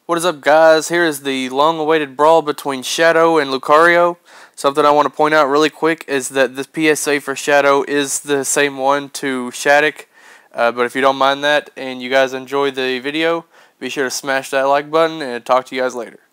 What is up, guys? Here is the long-awaited brawl between Shadow and Lucario. Something I want to point out really quick is that this PSA for Shadow is the same one to Shattuck. But if you don't mind that and you guys enjoy the video, be sure to smash that like button and talk to you guys later.